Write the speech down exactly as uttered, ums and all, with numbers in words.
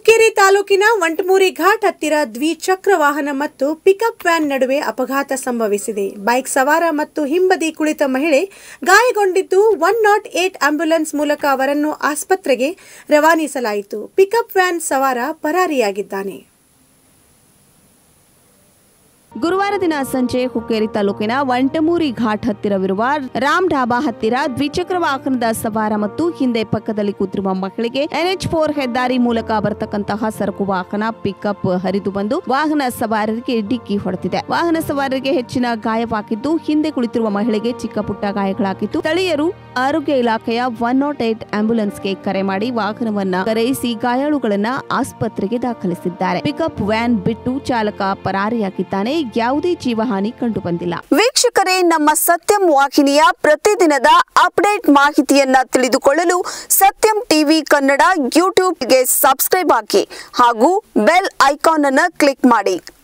ಹುಕ್ಕೇರಿ ತಾಲೂಕಿನ ವಂಟಮೂರಿ ಘಾಟ್ ಹತ್ತಿರ ದ್ವಿಚಕ್ರ ವಾಹನ ಮತ್ತು ಪಿಕಪ್ ವ್ಯಾನ್ ನಡುವೆ ಅಪಘಾತ ಸಂಭವಿಸಿದೆ. ಬೈಕ್ ಸವಾರ ಮತ್ತು ಹಿಂಬದಿ ಕುಳಿತ ಮಹಿಳೆ ಗಾಯಗೊಂಡಿದ್ದು ಒನ್ ನಾಟ್ ಏಟ್ ಆಂಬ್ಯುಲೆನ್ಸ್ ಮೂಲಕ ಅವರನ್ನು ಆಸ್ಪತ್ರೆಗೆ ರವಾನಿಸಲಾಯಿತು. ಪಿಕಪ್ ವ್ಯಾನ್ ಸವಾರ ಪರಾರಿಯಾಗಿದ್ದಾನೆ. ಗುರುವಾರ ದಿನ ಸಂಜೆ ಹುಕ್ಕೇರಿ ತಾಲೂಕಿನ ವಂಟಮೂರಿ ಘಾಟ್ ಹತ್ತಿರವಿರುವ ರಾಮ್ ಢಾಬಾ ಹತ್ತಿರ ದ್ವಿಚಕ್ರ ವಾಹನದ ಸವಾರ ಮತ್ತು ಹಿಂದೆ ಪಕ್ಕದಲ್ಲಿ ಕೂತಿರುವ ಮಹಿಳೆಗೆ ಎನ್ಎಚ್ ಫೋರ್ ಹೆದ್ದಾರಿ ಮೂಲಕ ಬರತಕ್ಕಂತಹ ಸರಕು ವಾಹನ ಪಿಕಪ್ ಹರಿದು ಬಂದು ವಾಹನ ಸವಾರರಿಗೆ ಡಿಕ್ಕಿ ಹೊಡೆದಿದೆ. ವಾಹನ ಸವಾರರಿಗೆ ಹೆಚ್ಚಿನ ಗಾಯವಾಗಿದ್ದು, ಹಿಂದೆ ಕುಳಿತಿರುವ ಮಹಿಳೆಗೆ ಚಿಕ್ಕ ಪುಟ್ಟ ಗಾಯಗಳಾಗಿದ್ದು, ಸ್ಥಳೀಯರು ಆರೋಗ್ಯ ಇಲಾಖೆಯ ಒನ್ ನಾಟ್ ಏಟ್ ಆಂಬ್ಯುಲೆನ್ಸ್ಗೆ ಕರೆ ಮಾಡಿ ವಾಹನವನ್ನ ಕರೆಯಿಸಿ ಗಾಯಾಳುಗಳನ್ನ ಆಸ್ಪತ್ರೆಗೆ ದಾಖಲಿಸಿದ್ದಾರೆ. ಪಿಕಪ್ ವ್ಯಾನ್ ಬಿಟ್ಟು ಚಾಲಕ ಪರಾರಿಯಾಗಿದ್ದಾನೆ. ಯಾವುದೇ ಜೀವಹಾನಿ ಕಂಡು ಬಂದಿಲ್ಲ. ವೀಕ್ಷಕರೇ, ನಮ್ಮ ಸತ್ಯಂ ವಾಹಿನಿಯ ಪ್ರತಿದಿನದ ಅಪ್ಡೇಟ್ ಮಾಹಿತಿಯನ್ನ ತಿಳಿದುಕೊಳ್ಳಲು ಸತ್ಯಂ ಟಿವಿ ಕನ್ನಡ ಯೂಟ್ಯೂಬ್ಗೆ ಸಬ್ಸ್ಕ್ರೈಬ್ ಹಾಕಿ ಹಾಗೂ ಬೆಲ್ ಐಕಾನ್ ಅನ್ನು ಕ್ಲಿಕ್ ಮಾಡಿ.